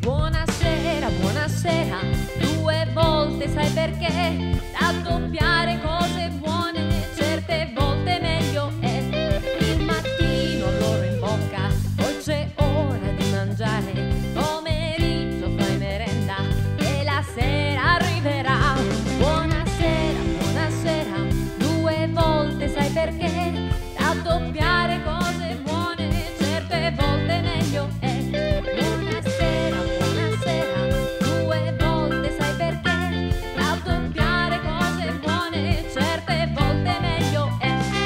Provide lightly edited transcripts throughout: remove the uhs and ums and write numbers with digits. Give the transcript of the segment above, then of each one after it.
Buonasera, buonasera, 2 volte sai perché? Raddoppiare cose buone, certe volte meglio è. Il mattino loro in bocca, poi c'è ora di mangiare. Pomeriggio fai merenda e la sera arriverà. Buonasera, buonasera, 2 volte sai perché? Raddoppiare cose buone, certe volte meglio è. Buonasera, buonasera, 2 volte sai perché? Raddoppiare cose buone, certe volte meglio è.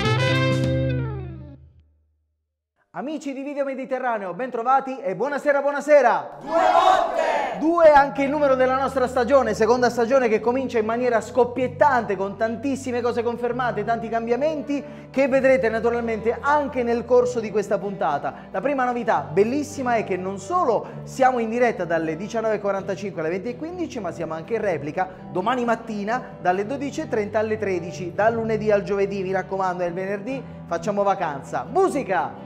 Amici di Video Mediterraneo, ben trovati e buonasera, buonasera! 2 volte! 2 è anche il numero della nostra stagione, seconda stagione che comincia in maniera scoppiettante con tantissime cose confermate, tanti cambiamenti che vedrete naturalmente anche nel corso di questa puntata. La prima novità bellissima è che non solo siamo in diretta dalle 19.45 alle 20.15, ma siamo anche in replica domani mattina dalle 12.30 alle 13, dal lunedì al giovedì, mi raccomando, è il venerdì, facciamo vacanza. Musica!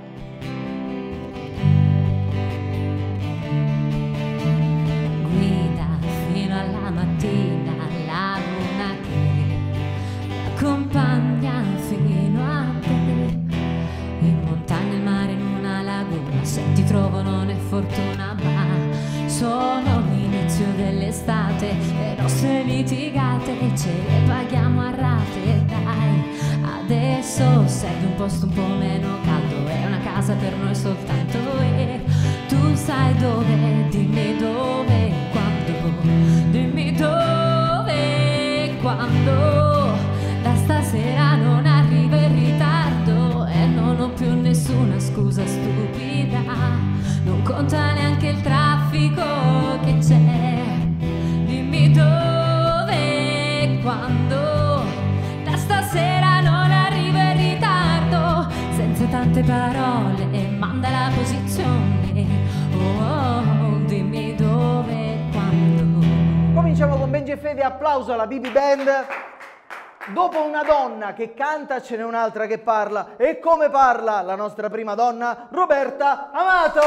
Alla mattina la luna che mi accompagna fino a te, in montagna, il mare, in una laguna. Se ti trovo non è fortuna ma sono l'inizio dell'estate. Le nostre litigate ce le paghiamo a rate. Dai, adesso serve un posto un po' meno caldo, è una casa per noi soltanto e tu sai dove, dimmi dove, quando. Dimmi dove e quando, da stasera non arrivo in ritardo e non ho più nessuna scusa stupida, non conta neanche il traffico che c'è. Dimmi dove e quando, da stasera non arrivo in ritardo, senza tante parole manda la posizione. Oh, dimmi dove e quando. Cominciamo con Benji e Fede, applauso alla BB Band. Dopo una donna che canta ce n'è un'altra che parla. E come parla la nostra prima donna? Roberta Amato!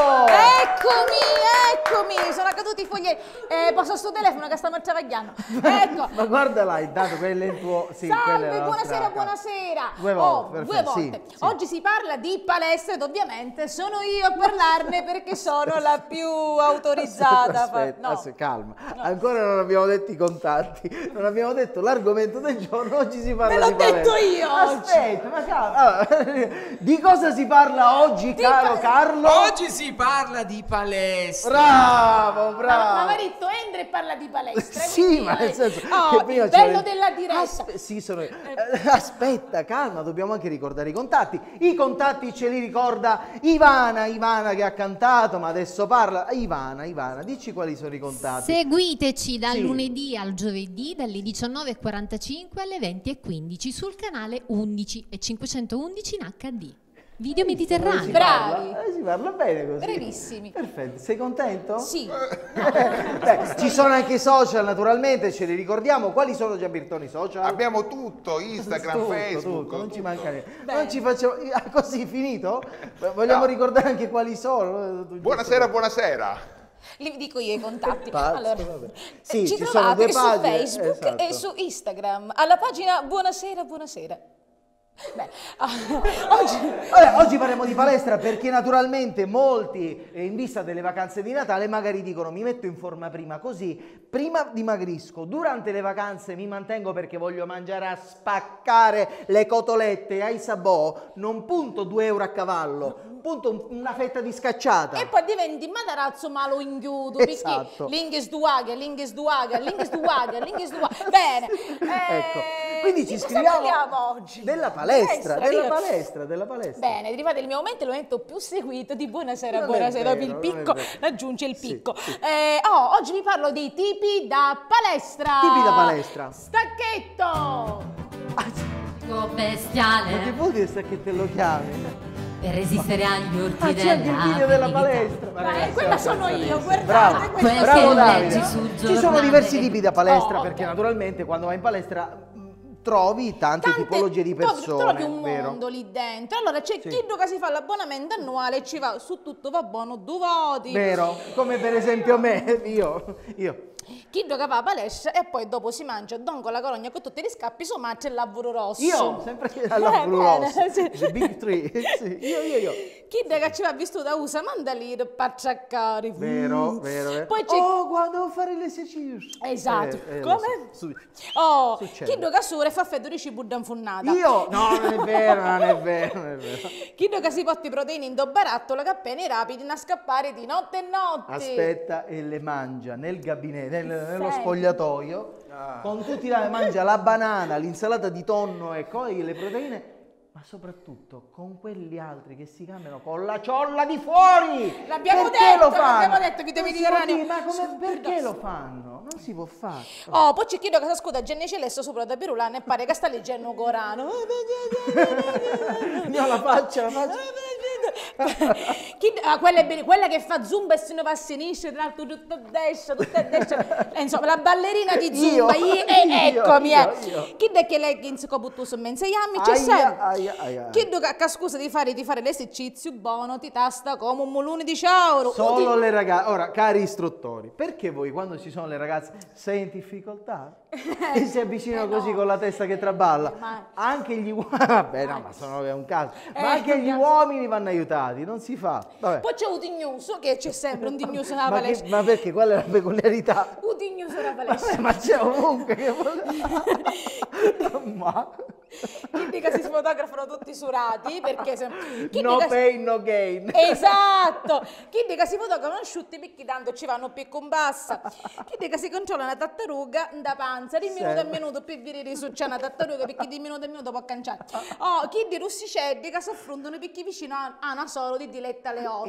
Eccomi, sono caduti i foglietti. Posso sto telefono che sta travagliando. Ecco. Ma guarda là, intanto quello è il tuo... Sì, salve, buonasera, buonasera. 2 volte, due volte. Sì. Oggi si parla di palestra ed ovviamente sono io a parlarne perché sono la più autorizzata. Aspetta, calma. No. Ancora non abbiamo detto i contatti, non abbiamo detto l'argomento del giorno. Oggi si parla di palestra. Me l'ho detto io. Aspetta, ma calma. Allora, di cosa si parla oggi, caro Carlo? Oggi si parla di palestra. Bravo. Ma marito entra e parla di palestra. Sì, ma nel senso che prima il bello della diretta. Sì, sono io. Aspetta, calma, dobbiamo anche ricordare i contatti. I contatti ce li ricorda Ivana che ha cantato, ma adesso parla. Ivana, dici quali sono i contatti. Seguiteci dal lunedì al giovedì dalle 19.45 alle 20.15 sul canale 11 e 511 in HD. Video Mediterraneo. Bravi. Si parla bene così. Bravissimi. Perfetto. Sei contento? Sì. Beh, ci sono anche i social, naturalmente, ce li ricordiamo. Quali sono, Gianbertone, i social? Abbiamo tutto, Instagram, Facebook. Tutto. Non ci manca niente. Non ci facciamo... così, finito? Vogliamo ricordare anche quali sono? Buonasera. Li dico io i contatti. Allora, sì, ci ci sono trovate 2 su pagine, Facebook esatto. e su Instagram alla pagina buonasera. Beh, oggi parliamo di palestra perché naturalmente molti in vista delle vacanze di Natale magari dicono mi metto in forma prima, così prima dimagrisco, durante le vacanze mi mantengo perché voglio mangiare a spaccare le cotolette ai sabò, non punto 2 euro a cavallo, punto una fetta di scacciata e poi diventi madarazzo malo inghiudo. Esatto. L'inghis duaga. Bene. Ecco, quindi ci di cosa scriviamo parliamo oggi? della palestra. Bene, derivate il mio momento, il momento più seguito di buonasera, Non è vero, il picco, raggiunge il picco. Sì. Oggi vi parlo dei tipi da palestra. Tipi da palestra. Stacchetto. Bestiale. Ma che vuol dire che te lo chiami? Per resistere agli urti c'è anche il video della palestra. Quella sono io, guardate. Bravo Davide. leggi sul Ci sono giornale. diversi tipi da palestra perché naturalmente quando vai in palestra trovi tante tipologie di persone, trovi un vero? mondo lì dentro. Allora c'è chi che si fa l'abbonamento annuale e ci va su tutto va buono 2 voti. Vero, come per esempio me, io. Chi che va a palestra e poi dopo si mangia don con la corogna con tutti gli scappi su matto e il lavoro rosso. Io, sempre al lavoro rosso, sì. the big three, sì, io. Chi che ci va vestito da usa mandalino per ciaccare. Vero. Poi c'è... quando devo fare l'esercizio. Esatto. Lo Come? so. Oh, Succede. chi che sure fa freddo di cibo danfonnata. Io? No, non è vero. Chi che si porta i proteine in do barattolo che appena i rapidi a scappare di notte e notte. Aspetta e le mangia nel gabinetto, nello Senti. spogliatoio, con tutti mangia la banana, l'insalata di tonno e poi le proteine, ma soprattutto con quelli altri che si cambiano con la ciolla di fuori. L'abbiamo Perché detto, lo fanno? l'abbiamo detto, vi devi Non dire si può Rania. dire, ma perché lo fanno? Non si può fare. Oh, poi c'è chi che si scuda Genni Celeste sopra da Pirulana e pare che sta leggendo un Corano. No, la faccia. Quella che fa zumba e se ne va a sinistra, tra l'altro tutto a destra. Insomma, la ballerina di zumba. Eccomi. Io. Chi è che leggings con buttuso in mezzo agli anni c'è sempre. Aia. Chi che scusa di fare l'esercizio buono ti tasta come un mulone di euro. Solo le ragazze. Ora, cari istruttori, perché voi quando ci sono le ragazze sei in difficoltà? E si avvicinano così con la testa che traballa? Ma- Anche gli uomini, vabbè no, ma sono è un caso, ma anche gli uomini vanno aiutati, non si fa. Vabbè. Poi c'è Udignuso, che c'è sempre un dignuso nella Ma, palestra. ma perché? Qual è la peculiarità? Udignuso nella palestra. Ma c'è ovunque che ma Chi dica si fotografano tutti surati perché no pain no gain. Esatto. Chi dica si fotografano asciutti perché tanto ci vanno più con bassa. Chi dica si controlla una tartaruga da panza di minuto a minuto per vedere se c'è una tartaruga perché di minuto a minuto può canciare. Oh, chi di russicelli che si affrontano perché vicino a una solo di Diletta Leotta.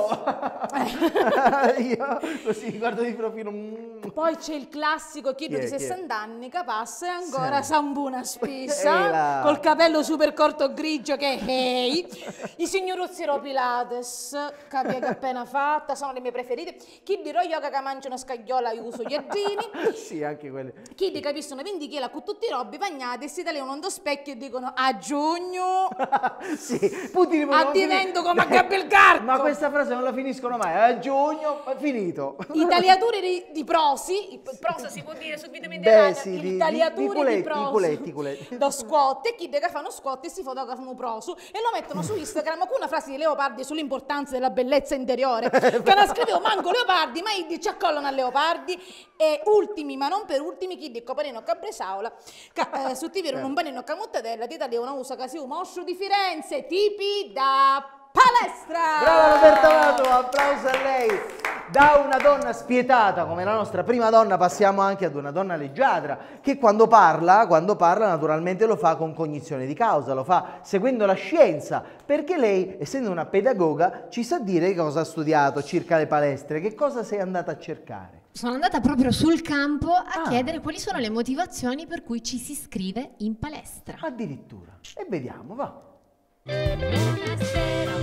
Io così guardo di profilo. Poi c'è il classico chi Chi è? di Chi è? 60 anni che passa e ancora sambuna spessa là. col capello super corto grigio che hey, i signoruzzi Pilates che appena fatta sono le mie preferite. Chi di yoga che mangia una scagliola io uso gli addini. Sì, anche quelle. Chi di capiscono 20 kg con tutti i robbi bagnati e si tagliano uno specchio e dicono a giugno Sì, Putin addivento come a Gabriel Garco. Ma questa frase non la finiscono mai. A giugno è finito. I tagliatori di prosi, il proso si può dire subitamente Beh, sì, i di tagliatori di culetti, prosi culetti. da squat e chi che fanno squat e si fotografano prosu e lo mettono su Instagram con una frase di Leopardi sull'importanza della bellezza interiore che non scrivevo manco Leopardi ma ci accollano a Leopardi. E ultimi ma non per ultimi chi di Copanino Cabresaula su TV un panino camuttadella di Italia una usa che si mostro di Firenze tipi da palestra. Brava Roberta Mato, applauso a lei. Da una donna spietata come la nostra prima donna passiamo anche ad una donna leggiadra che quando parla naturalmente lo fa con cognizione di causa, lo fa seguendo la scienza, perché lei, essendo una pedagoga, ci sa dire cosa ha studiato circa le palestre, che cosa sei andata a cercare. Sono andata proprio sul campo a chiedere quali sono le motivazioni per cui ci si iscrive in palestra. Addirittura. E vediamo, va. Buonasera,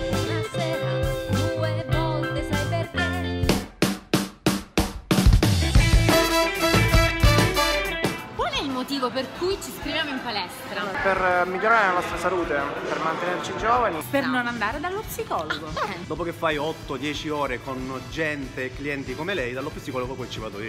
2 volte sai perché. Qual è il motivo per cui ci iscriviamo in palestra? Per migliorare la nostra salute, per mantenerci giovani. Per non andare dallo psicologo. Dopo che fai 8-10 ore con gente e clienti come lei, dallo psicologo poi ci vado io.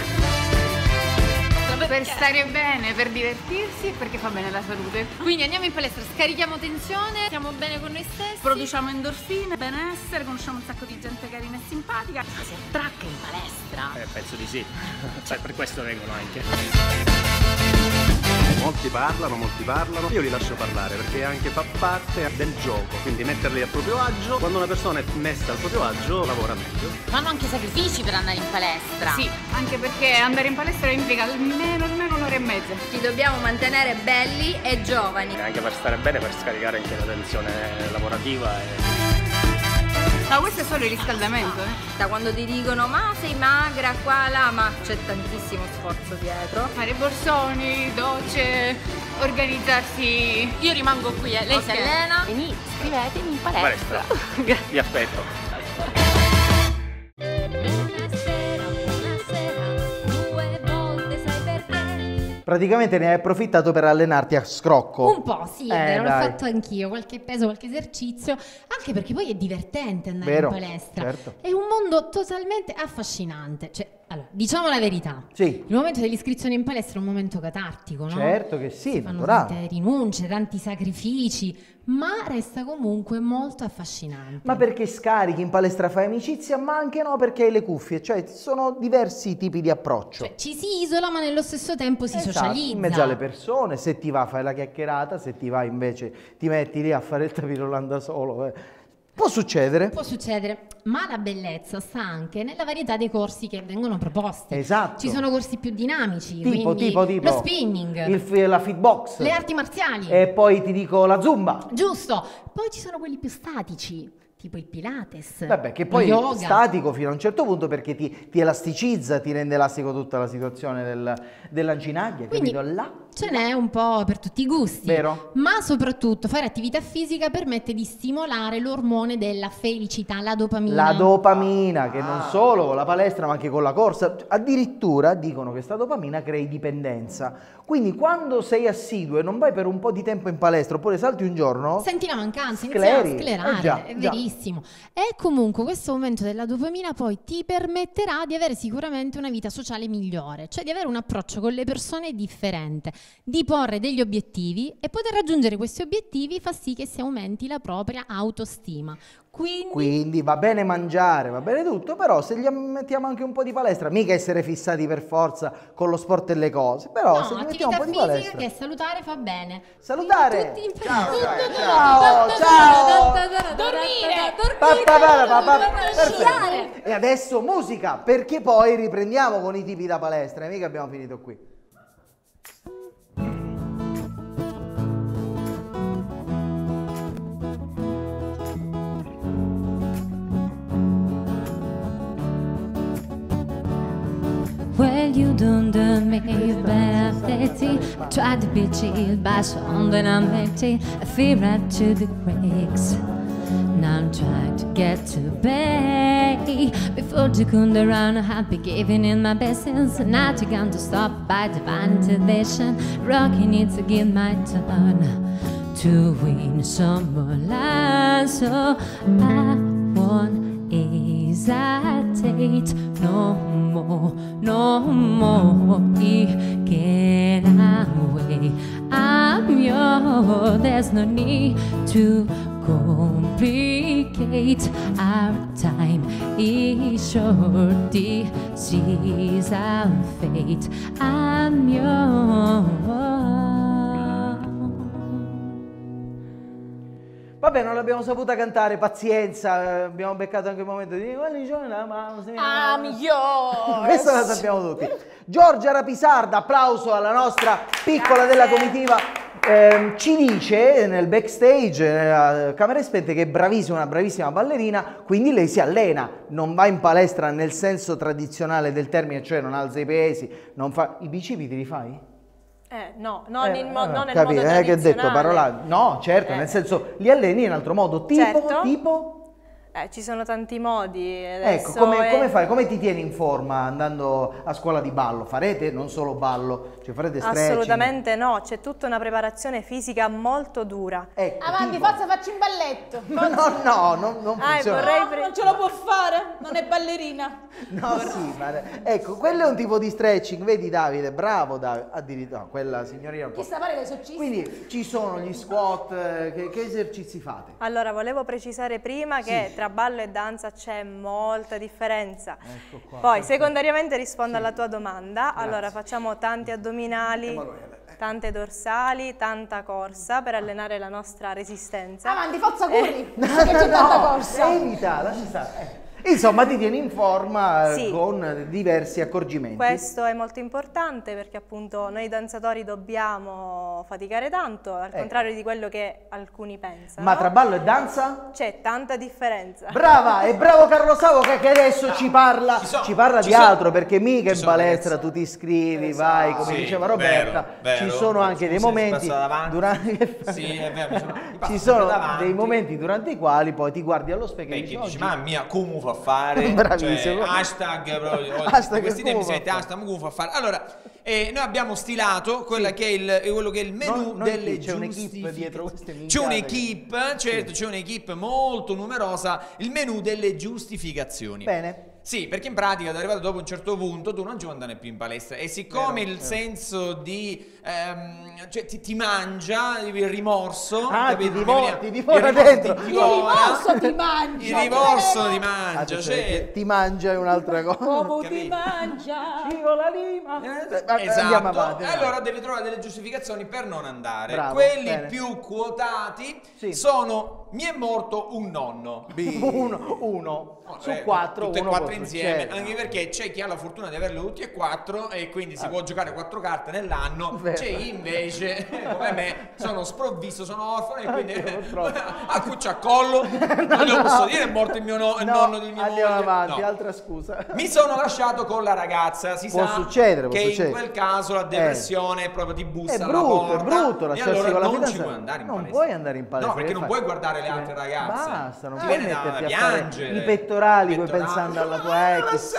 Per stare bene, per divertirsi e perché fa bene alla salute. Quindi andiamo in palestra, scarichiamo tensione, stiamo bene con noi stessi. Produciamo endorfine, benessere, conosciamo un sacco di gente carina e simpatica. Si attracca in palestra. Penso di sì. Cioè, per questo vengono anche. Molti parlano, io li lascio parlare perché anche fa parte del gioco, quindi metterli a proprio agio. Quando una persona è messa al proprio agio lavora meglio. Fanno anche sacrifici per andare in palestra. Sì, anche perché andare in palestra implica almeno un'ora e mezza. Ci dobbiamo mantenere belli e giovani. Anche per stare bene, per scaricare anche la tensione lavorativa. Ma questo è solo il riscaldamento, Da quando ti dicono ma sei magra qua là, ma c'è tantissimo sforzo dietro. Fare borsoni, docce, organizzarsi. Io rimango qui, lei si allena. Venite, iscrivetevi in palestra. Vi aspetto. Buonasera, 2 volte sai perché. Praticamente ne hai approfittato per allenarti a scrocco. Un po', sì, è vero, l'ho dai. fatto anch'io, qualche peso, qualche esercizio, anche perché poi è divertente andare Vero, in palestra. certo. È un mondo totalmente affascinante. Cioè, allora, diciamo la verità. Sì. Il momento dell'iscrizione in palestra è un momento catartico, no? Certo che sì, Si fanno naturale. tante rinunce, tanti sacrifici, ma resta comunque molto affascinante. Ma perché scarichi in palestra, fai amicizia, ma anche no perché hai le cuffie, cioè sono diversi tipi di approccio. Cioè, ci si isola, ma nello stesso tempo si Esatto, socializza. in mezzo alle persone, se ti va fai la chiacchierata, se ti va invece ti metti lì a fare il tapirulano da solo. Può succedere. Può succedere, ma la bellezza sta anche nella varietà dei corsi che vengono proposti. Esatto. Ci sono corsi più dinamici, Tipo quindi lo spinning, la fitbox, le arti marziali. e poi ti dico la zumba. Giusto. Poi ci sono quelli più statici, tipo il Pilates, Vabbè, che lo poi yoga. statico fino a un certo punto perché ti elasticizza, ti rende elastico tutta la situazione della ginaglia, Quindi capito? Là. ce n'è un po' per tutti i gusti. Vero. Ma soprattutto fare attività fisica permette di stimolare l'ormone della felicità, la dopamina. La dopamina, che non solo con la palestra ma anche con la corsa, addirittura dicono che questa dopamina crei dipendenza. Quindi quando sei assiduo e non vai per un po' di tempo in palestra oppure salti un giorno, Senti la mancanza, Scleri. inizia a sclerare, Già, è già. verissimo. E comunque questo aumento della dopamina poi ti permetterà di avere sicuramente una vita sociale migliore, cioè di avere un approccio con le persone differente, di porre degli obiettivi e poter raggiungere questi obiettivi fa sì che si aumenti la propria autostima. quindi va bene mangiare, va bene tutto, però se gli mettiamo anche un po' di palestra, mica essere fissati per forza con lo sport e le cose, però No, se gli mettiamo attività un po' di fisica palestra. che salutare fa bene. Salutare! Tutti in Ciao, ciao! Perfetto. E adesso musica, perché poi riprendiamo con i tipi da palestra, e mica abbiamo finito qui. Well, you don't do me bad, Betty. I tried to be chill by something I'm empty. I feel right to the cracks. Now I'm trying to get to bed. Before you come around, I'd be giving in my best. So now you're going to stop by divine intervention. Rocky needs to give my turn to win some more lives. So I won't hesitate no more, no more. Get away, I'm yours. There's no need to complicate. Our time is short. This is our fate. I'm yours. Vabbè, non l'abbiamo saputa cantare, pazienza, abbiamo beccato anche il momento di I'm yours. questa la sappiamo tutti. Giorgia Rapisarda, applauso alla nostra piccola della comitiva. Ci dice nel backstage, nella camere spente, che è bravissima, una bravissima ballerina, quindi lei si allena, non va in palestra nel senso tradizionale del termine, cioè non alza i pesi, non fa... I bicipiti li fai? No, non nel capito, modo che ho detto tradizionale. parola. No, certo, nel senso li alleni in altro modo, tipo, Certo. tipo... Ci sono tanti modi. Ecco, Adesso come fai? Come ti tieni in forma andando a scuola di ballo? Farete non solo ballo, cioè farete stretching? Assolutamente no, c'è tutta una preparazione fisica molto dura. Ecco, Avanti, tipo- forza, facci un balletto. non funziona. Non ce lo può fare, non è ballerina. No, sì, ma ecco, quello è un tipo di stretching, vedi Davide, bravo Davide, addirittura no, quella signorina un po'. Chi sta a fare dei socisti? Quindi ci sono gli squat, che esercizi fate? Allora, volevo precisare prima che tra ballo e danza c'è molta differenza. Ecco qua, Poi, perfetto. secondariamente rispondo alla tua domanda. Allora, facciamo tanti addominali, tante dorsali, tanta corsa per allenare la nostra resistenza. Avanti, forza corri. Che c'è tanta corsa. Evita, lascia stare. Insomma, ti tieni in forma Sì. con diversi accorgimenti. Questo è molto importante perché appunto noi danzatori dobbiamo faticare tanto, al contrario di quello che alcuni pensano. Ma tra ballo e danza? C'è tanta differenza. Brava, e bravo Carlo Savoca che adesso ci parla di altro, perché mica in sono palestra tu ti iscrivi, vai, come Sì, diceva Roberta, vero, ci sono anche dei momenti durante Sì, è vero, ci sono dei momenti durante i quali poi ti guardi allo specchio e perché dici, dici, "Oggi mamma mia, come fa a fare?" Bravissimo. Cioè, hashtag proprio, Hashtag questi come tempi fa si mette a hashtag, come fa a fare? Allora, E noi abbiamo stilato quella che è quello che è il menù delle c'è un'equipe giustificazioni. dietro queste C'è minchiate un'equipe, certo, c'è un'equipe molto numerosa, il menù delle giustificazioni. Bene. Sì, perché in pratica, arrivato dopo un certo punto, tu non ci vuoi andare più in palestra. E siccome il senso di... cioè ti mangia, il rimorso... ti divora dentro. Il rimorso ti mangia. Il rimorso ti mangia, cioè... Ti mangia è un'altra cosa. Come ti mangia. Scivola lima. Esatto. Andiamo avanti. Allora devi trovare delle giustificazioni per non andare. Bravo, Quelli bene. più quotati sono: mi è morto un nonno. Uno. Su 4, tutte e uno 4 può insieme, succedere. anche perché c'è chi ha la fortuna di averle tutti e 4 e quindi si può giocare 4 carte nell'anno, c'è chi invece come me sono sprovvisto, sono orfano e quindi a cuccia a collo non lo posso dire, è morto il nonno di mia Andiamo moglie. avanti, No. altra scusa. Mi sono lasciato con la ragazza, si Può sa succedere, può che succedere. in quel caso la depressione proprio ti bussa È alla porta. brutto, è brutto E lasciarsi allora con la non ci fidanzata. puoi andare in Non palestra. puoi andare in palestra. No, perché che non fai? puoi guardare le altre ragazze. Basta, non Ti puoi viene da metterti a fare piangere. i pettorali, poi Pettorali. pensando alla tua ex.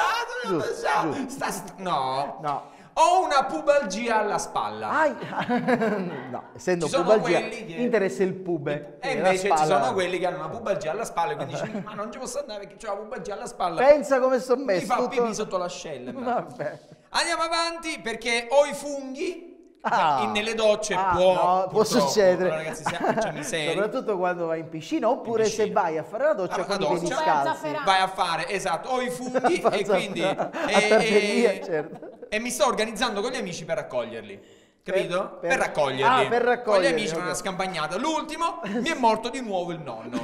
No. Ho una pubalgia alla spalla. No, essendo Ci sono pubalgia, quelli che- interessa il pube. E la invece ci spalla. sono quelli che hanno una pubalgia alla spalla e quindi dici: ma non ci posso andare perché c'ho la pubalgia alla spalla. Pensa come sto Mi messo. fa tutto- pipì sotto l'ascella. Vabbè. Andiamo avanti perché ho i funghi. Nelle docce no, può può succedere. Allora, ragazzi, c'è miseria. Soprattutto quando vai in piscina oppure se vai a fare la doccia con i piedi scalzi. Vai a fare, esatto, ho i funghi e quindi a tartaria, certo. e mi sto organizzando con gli amici per raccoglierli. Capito? Per per- raccoglierli. per Con gli raccoglierli, amici ok. una scampagnata. L'ultimo mi è morto di nuovo il nonno.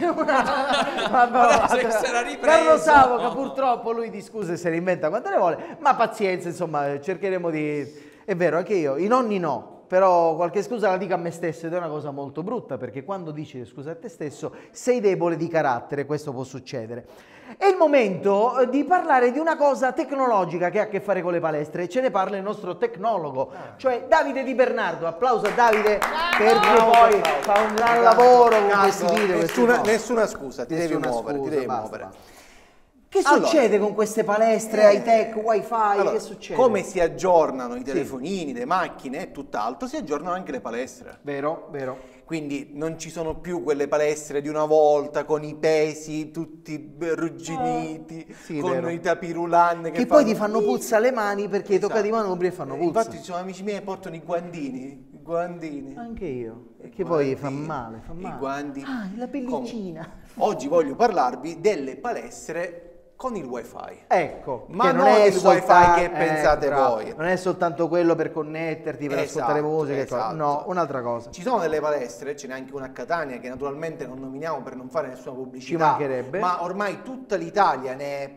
Vabbè, se l'ha ripreso. Carlo Savoca purtroppo lui di scuse se ne inventa quante ne vuole, ma pazienza, insomma, cercheremo di... È vero, anche io, i nonni no, però qualche scusa la dico a me stesso ed è una cosa molto brutta, perché quando dici scusa a te stesso sei debole di carattere, questo può succedere. È il momento di parlare di una cosa tecnologica che ha a che fare con le palestre, ce ne parla il nostro tecnologo, cioè Davide Di Bernardo. Applauso a Davide perché poi fa un gran lavoro con questi video. Nessuna scusa, ti devi Nessuna muovere, ti scusa, devi basta, muovere. basta. Che succede con queste palestre high tech, wifi? Allora, che succede? come si aggiornano i telefonini, le macchine e tutt'altro, si aggiornano anche le palestre. Vero, vero. Quindi non ci sono più quelle palestre di una volta con i pesi tutti arrugginiti, sì, con vero. i tapirulan Che poi ti fanno puzza alle mani perché i toccati manubri e fanno puzza. Infatti ci sono amici miei che portano i guantini. Anche io. Perché poi fa male, fa male. I guanti. Ah, la pellicina. Oggi voglio parlarvi delle palestre con il wifi. Ecco, Ma che non il wifi che pensate bravo. voi. Non è soltanto quello per connetterti, per ascoltare musica, esatto. no, un'altra cosa. Ci sono delle palestre, ce n'è anche una a Catania che naturalmente non nominiamo per non fare nessuna pubblicità. Ci mancherebbe. Ma ormai tutta l'Italia ne è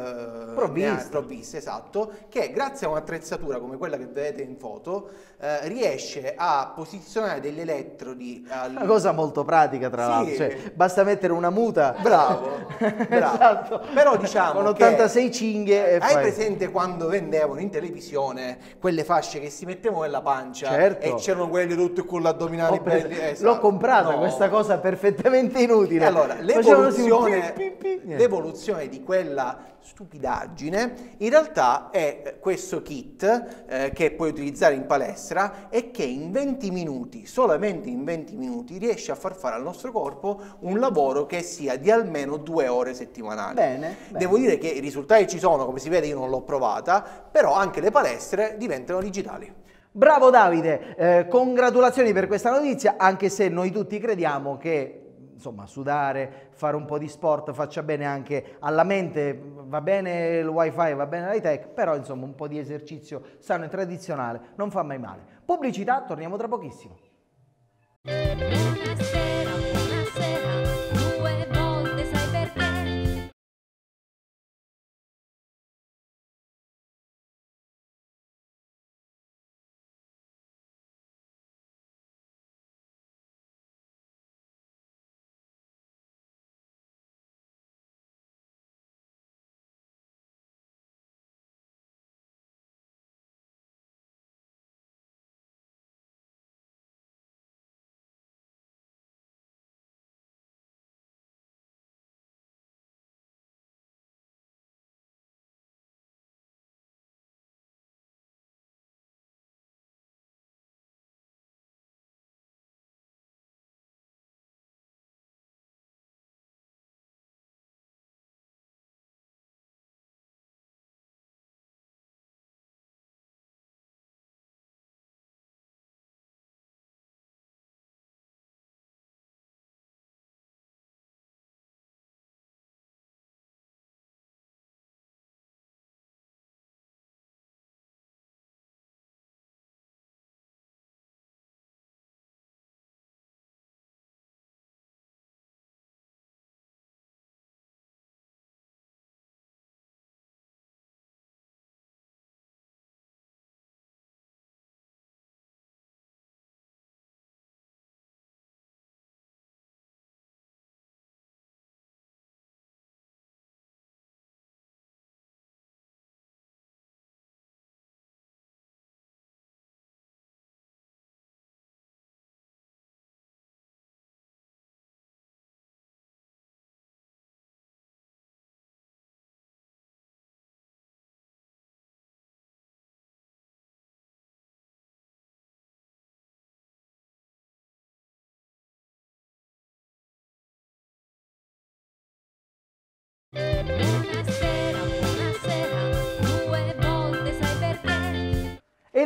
provvista, esatto, che grazie a un'attrezzatura come quella che vedete in foto riesce a posizionare degli elettrodi. Una cosa molto pratica, tra l'altro, cioè, basta mettere una muta. Bravo. Esatto. Però diciamo con 86 cinghie e hai fai. presente quando vendevano in televisione quelle fasce che si mettevano nella pancia, Certo. e c'erano quelli tutti con l'addominale belli? Esatto. L'ho comprata No. questa cosa perfettamente inutile. E allora, Facevano così un l'evoluzione di quella stupidaggine in realtà è questo kit che puoi utilizzare in palestra e che in 20 minuti, solamente in 20 minuti, riesce a far fare al nostro corpo un lavoro che sia di almeno 2 ore settimanali. Bene. Devo dire che i risultati ci sono, come si vede io non l'ho provata, però anche le palestre diventano digitali. Bravo Davide, congratulazioni per questa notizia, anche se noi tutti crediamo che insomma sudare, fare un po' di sport faccia bene anche alla mente, va bene il wifi, va bene l'high tech, però insomma un po' di esercizio sano e tradizionale non fa mai male. Pubblicità, torniamo tra pochissimo.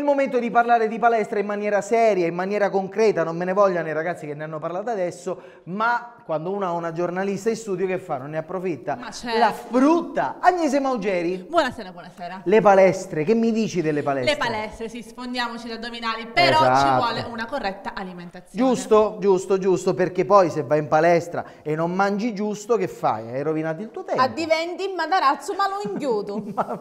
momento di parlare di palestra in maniera seria, in maniera concreta, non me ne vogliano i ragazzi che ne hanno parlato adesso, ma quando uno ha una giornalista in studio che fa? Non ne approfitta? Ma certo. La frutta! Agnese Maugeri? Buonasera, buonasera. Le palestre, che mi dici delle palestre? Le palestre, sì, sfondiamoci gli addominali, però ci Esatto. vuole una corretta alimentazione. Giusto, perché poi se vai in palestra e non mangi giusto, che fai? Hai rovinato il tuo tempo. A diventi madarazzo ma lo inghiuto.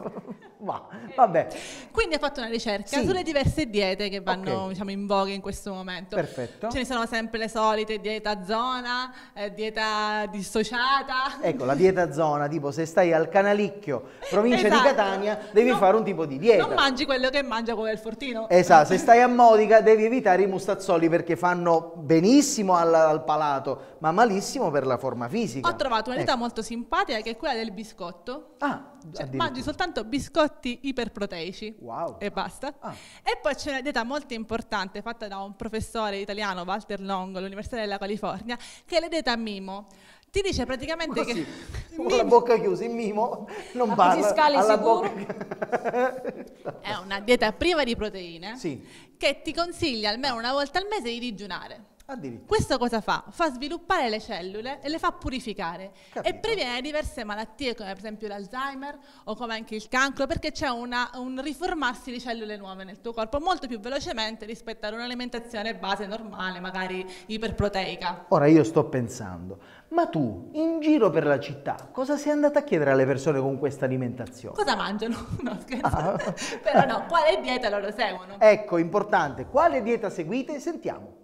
Vabbè. Quindi ho fatto una ricerca Sì. sulle diverse diete che vanno Ok. diciamo, in voga in questo momento. Perfetto. Ce ne sono sempre le solite, dieta zona, dieta dissociata. Ecco, la dieta zona, tipo se stai al Canalicchio, provincia Esatto. di Catania, devi fare un tipo di dieta. Non mangi quello che mangia quello del fortino. Esatto, se stai a Modica devi evitare i mustazzoli perché fanno benissimo al palato, ma malissimo per la forma fisica. Ho trovato una dieta Ecco. molto simpatica che è quella del biscotto. Cioè, addirittura. mangi soltanto biscotti iperproteici. Wow. E basta. E poi c'è una dieta molto importante fatta da un professore italiano, Walter Longo, all'Università della California, che è la dieta Mimo. Ti dice praticamente Così, che con la bocca chiusa, in mimo, non Ma parla. così scali alla sicuro? bocca- è una dieta priva di proteine Sì. che ti consiglia almeno una volta al mese di digiunare. Addirittura. Questo cosa fa? Fa sviluppare le cellule e le fa purificare e previene diverse malattie come per esempio l'Alzheimer o come anche il cancro, perché c'è un riformarsi di cellule nuove nel tuo corpo molto più velocemente rispetto ad un'alimentazione base normale, magari iperproteica. Ora io sto pensando, ma tu in giro per la città cosa sei andata a chiedere alle persone con questa alimentazione? Cosa mangiano? No, scherzo. Però no, quale dieta loro seguono? Ecco, importante, quale dieta seguite? Sentiamo.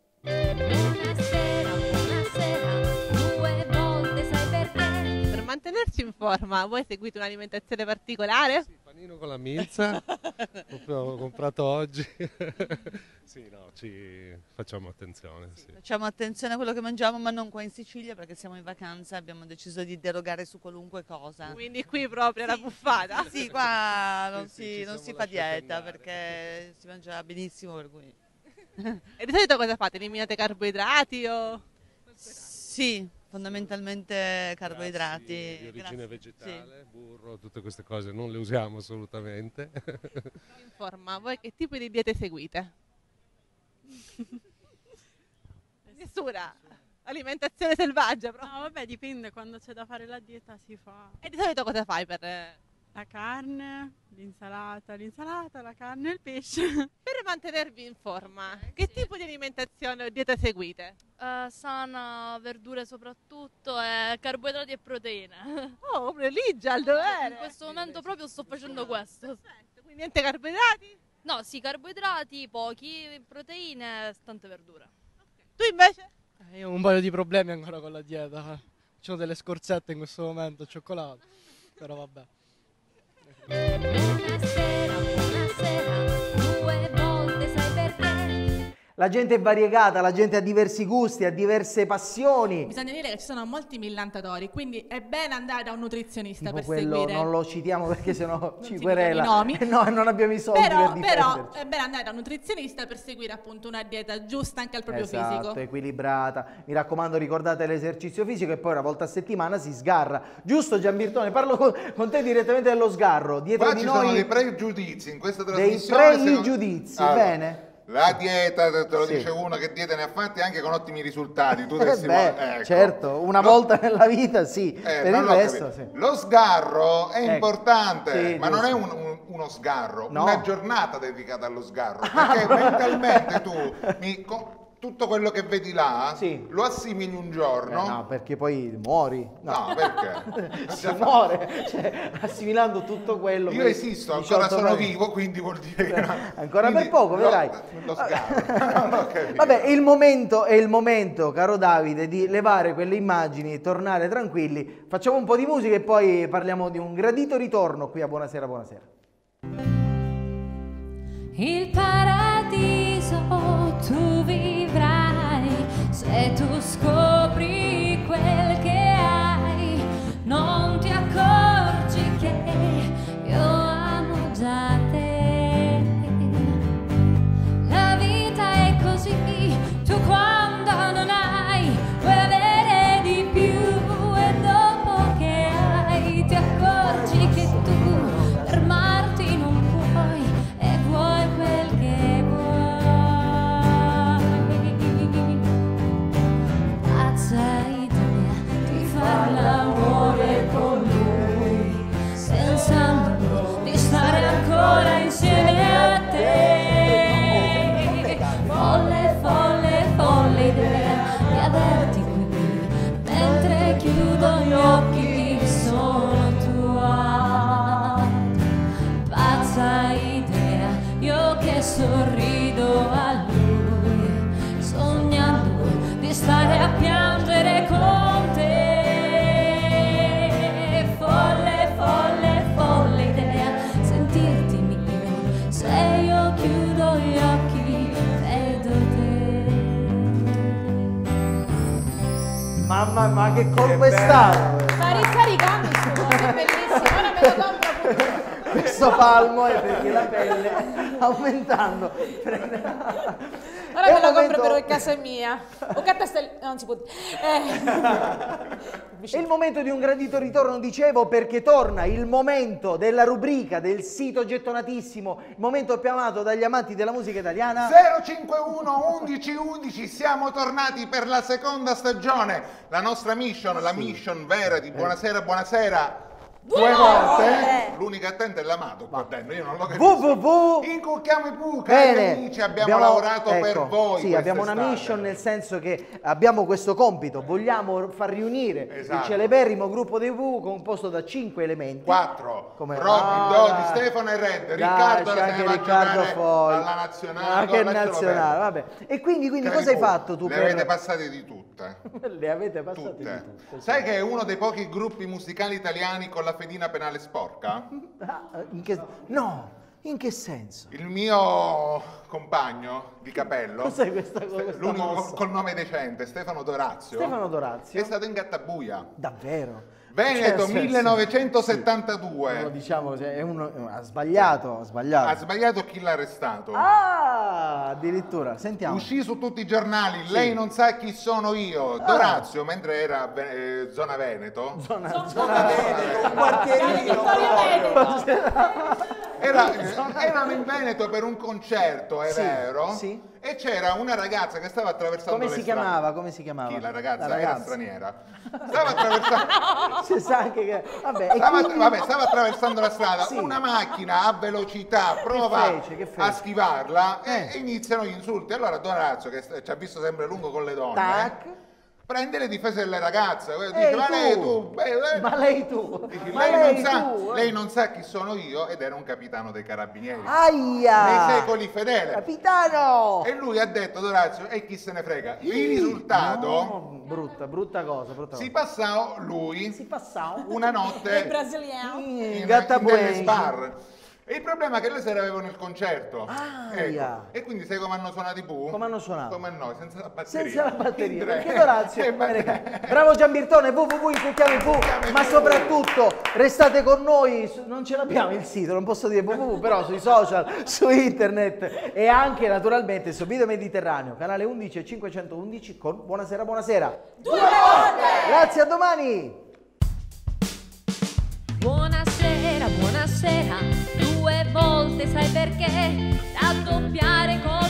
Buonasera, due volte sai perché? Per mantenerci in forma, voi seguite un'alimentazione particolare? Sì, panino con la milza, proprio ho comprato oggi. Sì, no, ci facciamo attenzione. Sì. Facciamo attenzione a quello che mangiamo, ma non qua in Sicilia perché siamo in vacanza e abbiamo deciso di derogare su qualunque cosa. Quindi qui proprio la buffata? Sì, qua non Sì, si fa dieta perché si mangia benissimo, per cui... E di solito cosa fate? Eliminate carboidrati o...? Sì, fondamentalmente carboidrati. Di origine grassi, vegetale, burro, tutte queste cose non le usiamo assolutamente. In forma, voi che tipo di diete seguite? Nessuna? Alimentazione selvaggia proprio? No, vabbè, dipende, quando c'è da fare la dieta si fa. E di solito cosa fai per... La carne, l'insalata, la carne e il pesce. Per mantenervi in forma, che tipo di alimentazione o dieta seguite? Sana, verdure soprattutto, carboidrati e proteine. Oh, proprio lì già al dovere! In questo momento proprio sto facendo questo. Quindi niente carboidrati? No, sì, carboidrati, pochi, proteine, tante verdure. Tu invece? Io ho un paio di problemi ancora con la dieta. C'ho delle scorzette in questo momento, cioccolato, però vabbè. Buonasera, due volte sai perché? La gente è variegata, la gente ha diversi gusti, ha diverse passioni. Bisogna dire che ci sono molti millantatori, quindi è bene andare da un nutrizionista Tipo per quello seguire. non lo citiamo perché sennò ci si querela. dicono i nomi. No, non abbiamo i soldi Però per difenderci. è bene andare da un nutrizionista per seguire appunto una dieta giusta anche al proprio Esatto, fisico. equilibrata. Mi raccomando, ricordate l'esercizio fisico e poi una volta a settimana si sgarra. Giusto Gianbirtone? Parlo con te direttamente dello sgarro. Dietro Qua di ci noi sono dei pregiudizi in questa dei trasmissione. pregiudizi, Allora, bene? La dieta, te lo Sì. dice uno che diete ne ha fatti anche con ottimi risultati. Tu ecco. Certo, una volta nella vita sì, per non il l'ho resto capito. sì. Lo sgarro è Ecco. importante, Sì, ma non giusto. è uno sgarro, No. una giornata dedicata allo sgarro, perché mentalmente tu tutto quello che vedi là lo assimili un giorno. No, perché poi muori. No, perché? Si muore, cioè, assimilando tutto quello. Io poi esisto, ancora 18 sono anni. vivo, quindi vuol dire che no. Ancora Quindi per poco, vedrai. Lo sgarro. Non ho capito. Vabbè, è il momento, caro Davide, di levare quelle immagini, tornare tranquilli. Facciamo un po' di musica e poi parliamo di un gradito ritorno qui a Buonasera, buonasera. Il paradiso tu vivrai se tu scopri quel che hai, non ti accorgi che io amo già te. La vita è così, tu quando non hai vuoi avere di più e dopo che hai ti accorgi che tu fermarti non puoi e vuoi per Mamma, ma che colpo è stato? Sta ricaricando il suo cuore, è bellissimo, ora me lo compro pure. Questo palmo è perché la pelle aumentando. Ora me lo compro però in casa mia. O non si può dire. È il momento di un gradito ritorno, dicevo, perché torna il momento della rubrica del sito gettonatissimo, il momento più amato dagli amanti della musica italiana. 051 11 11, siamo tornati per la seconda stagione. La nostra mission, la mission vera di Buonasera, buonasera. Due volte, l'unica attenta è l'amato qua dentro, io non l'ho capito. Incucchiamo i Pooh, cari amici, abbiamo lavorato per voi. Sì, abbiamo una mission, nel senso che abbiamo questo compito, vogliamo far riunire il celeberrimo gruppo dei Pooh composto da 5 elementi. 4, Robin, Dodi, Stefano e Red, Riccardo la se ne va a giocare alla nazionale. Che nazionale, vabbè. E quindi cosa hai fatto tu? Le avete passate di tutte. Le avete passate di tutte. Sai che è uno dei pochi gruppi musicali italiani con la fedina penale sporca? No, in che senso? Il mio compagno di capello, cos'è questa l'unico col nome decente, Stefano Dorazio, è stato in gattabuia. Davvero? Veneto, 1972. Lo diciamo, ha sbagliato. Ha sbagliato chi l'ha arrestato. Ah, addirittura, sentiamo. Uscì su tutti i giornali, lei non sa chi sono io. Dorazio, mentre era zona Veneto. Zona Veneto, un quartierino. Erano in Veneto per un concerto, è vero? Sì. E c'era una ragazza che stava attraversando Come si chiamava? Chi? La ragazza? Era straniera. Stava attraversando. Si sa anche che... stava attraversando la strada. Una macchina a velocità prova a schivarla e iniziano gli insulti. Allora Dorazio, che ci ha visto sempre lungo con le donne, prende le difese delle ragazze, dice ma lei tu, lei non sa chi sono io, ed era un capitano dei carabinieri. Aia! Nei secoli fedele. Capitano! E lui ha detto, Dorazio, e chi se ne frega? Il risultato... No, brutta cosa. Si passò una notte in Dennis Bar. E il problema è che le sere avevano il concerto. E quindi sai come hanno suonato i Pooh? Come hanno suonato? Come noi, senza la batteria. Senza la batteria, perché Dorazio... Bravo Gianbirtone, www.incucchiamo i Pooh, ma soprattutto restate con noi, non ce l'abbiamo il sito, non posso dire www, però sui social, su internet e anche naturalmente su Video Mediterraneo, canale 11 e 511 con Buonasera, buonasera. 2 volte! Grazie, a domani! Buonasera, buonasera, 2 volte, sai perché? Raddoppiare con